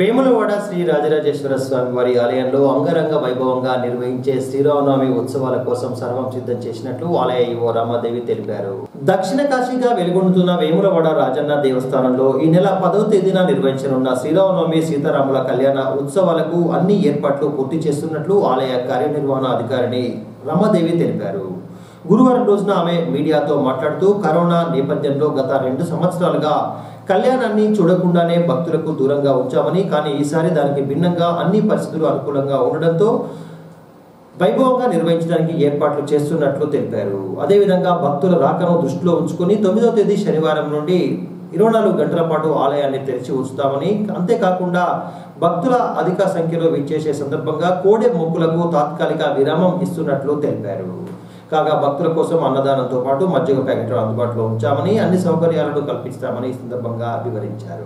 వేములవాడ శ్రీ రాజరాజేశ్వర స్వామి వారి ఆలయంలో అంగరంగ వైభవంగా నిర్వహించే శ్రీరామనవమి ఉత్సవాల కోసం సర్వం సిద్ధం చేసినట్లు ఆలయ ఈవో రామాదేవి తెలిపారు. దక్షిణ కాశీగా వెలుగొందుతున్న వేములవాడ రాజన్న దేవస్థానంలో ఈ నెల 10వ తేదీన నిర్వహించనున్న శ్రీరామనవమి సీతారాముల కళ్యాణ ఉత్సవాలకు అన్ని ఏర్పాట్లు పూర్తి చేస్తున్నట్లు ఆలయ కార్యనిర్వహణ అధికారిని రామాదేవి తెలిపారు. గురువారం రోజున ఆమె మీడియాతో మాట్లాడుతూ కరోనా నేపథ్యంలో గత 2 సంవత్సరాలుగా కళ్యాణాన్ని చూడకుండానే భక్తులకు దూరంగా ఉంచామని, కానీ ఈసారి దానికి భిన్నంగా అన్ని పరిస్థితులు అనుకూలంగా ఉండడంతో వైభవంగా నిర్వహించడానికి ఏర్పాట్లు చేస్తున్నట్లు తెలిపారు. అదేవిధంగా భక్తుల రాకను దృష్టిలో ఉంచుకుని 9వ తేదీ శనివారం నుండి 24 గంటల పాటు ఆలయాన్ని తెరిచి ఉంచుతామని, అంతేకాకుండా భక్తుల అధిక సంఖ్యలో విచ్చేసే సందర్భంగా కోడె మొక్కులకు తాత్కాలిక విరామం ఇస్తున్నట్లు తెలిపారు. కాగా భక్తుల కోసం అన్నదానంతో పాటు మజ్జిగ ప్యాకెట్లు అందుబాటులో ఉంచామని, అన్ని సౌకర్యాలను కల్పిస్తామని ఈ సందర్భంగా వివరించారు.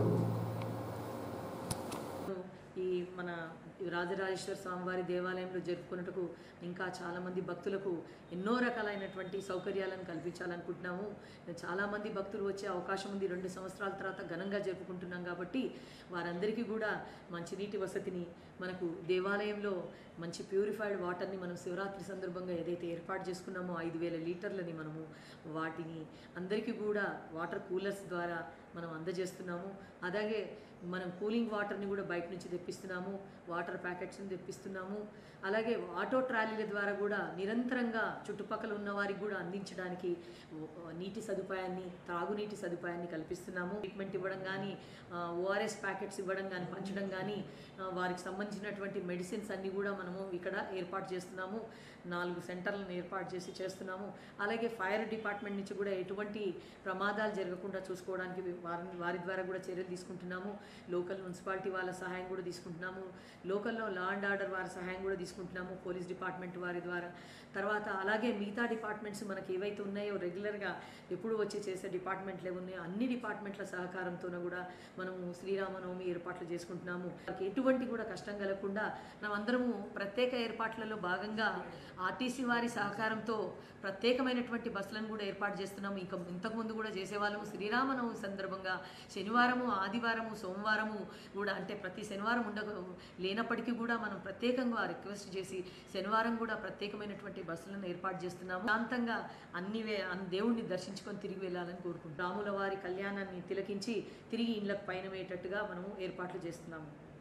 మన రాజరాజేశ్వర స్వామివారి దేవాలయంలో జరుపుకున్నట్టుకు ఇంకా చాలామంది భక్తులకు ఎన్నో రకాలైనటువంటి సౌకర్యాలను కల్పించాలనుకుంటున్నాము. చాలామంది భక్తులు వచ్చే అవకాశం ఉంది. 2 సంవత్సరాల తర్వాత ఘనంగా జరుపుకుంటున్నాం కాబట్టి వారందరికీ కూడా మంచినీటి వసతిని, మనకు దేవాలయంలో మంచి ప్యూరిఫైడ్ వాటర్ని మనం శివరాత్రి సందర్భంగా ఏదైతే ఏర్పాటు చేసుకున్నామో 5000 లీటర్లని మనము వాటిని అందరికీ కూడా వాటర్ కూలర్స్ ద్వారా మనం అందజేస్తున్నాము. అలాగే మనం కూలింగ్ వాటర్ని కూడా బయట నుంచి తెప్పిస్తున్నాము, వాటర్ ప్యాకెట్స్ని తెప్పిస్తున్నాము. అలాగే ఆటో ట్రాలీల ద్వారా కూడా నిరంతరంగా చుట్టుపక్కల ఉన్న వారికి కూడా అందించడానికి నీటి సదుపాయాన్ని, త్రాగునీటి సదుపాయాన్ని కల్పిస్తున్నాము. ట్రీట్మెంట్ ఇవ్వడం కానీ, ఓఆర్ఎస్ ప్యాకెట్స్ ఇవ్వడం కానీ, పంచడం కానీ, వారికి సంబంధించినటువంటి మెడిసిన్స్ అన్నీ కూడా మనము ఇక్కడ ఏర్పాటు చేస్తున్నాము. 4 సెంటర్లను ఏర్పాటు చేస్తున్నాము. అలాగే ఫైర్ డిపార్ట్మెంట్ నుంచి కూడా ఎటువంటి ప్రమాదాలు జరగకుండా చూసుకోవడానికి వారి ద్వారా కూడా చర్యలు తీసుకుంటున్నాము. లోకల్ మున్సిపాలిటీ వాళ్ళ సహాయం కూడా తీసుకుంటున్నాము. లోకల్లో లా అండ్ ఆర్డర్ వారి సహాయం కూడా తీసుకుంటున్నాము, పోలీస్ డిపార్ట్మెంట్ వారి ద్వారా. తర్వాత అలాగే మిగతా డిపార్ట్మెంట్స్ మనకి ఏవైతే ఉన్నాయో రెగ్యులర్గా ఎప్పుడు వచ్చి చేసే డిపార్ట్మెంట్లు ఏమున్నాయో అన్ని డిపార్ట్మెంట్ల సహకారంతోనూ కూడా మనము శ్రీరామనవమి ఏర్పాట్లు చేసుకుంటున్నాము. ఎటువంటి కూడా కష్టం కలగకుండా మనమందరము ప్రత్యేక ఏర్పాట్లలో భాగంగా ఆర్టీసీ వారి సహకారంతో ప్రత్యేకమైనటువంటి బస్సులను కూడా ఏర్పాటు చేస్తున్నాము. ఇంతకుముందు కూడా చేసేవాళ్ళము. శ్రీరామనవమి సందర్భంగా శనివారము, ఆదివారము, సోమవారము కూడా, అంటే ప్రతి శనివారం లేనప్పటికీ కూడా మనం ప్రత్యేకంగా రిక్వెస్ట్ చేసి శనివారం కూడా ప్రత్యేకమైనటువంటి బస్సులను ఏర్పాటు చేస్తున్నాము. శాంతంగా అన్ని దేవుణ్ణి దర్శించుకొని తిరిగి వెళ్ళాలని కోరుకుంటున్నాము. రాముల వారి కళ్యాణాన్ని తిలకించి తిరిగి ఇళ్ళకు పయనమయ్యేటట్టుగా మనము ఏర్పాట్లు చేస్తున్నాము.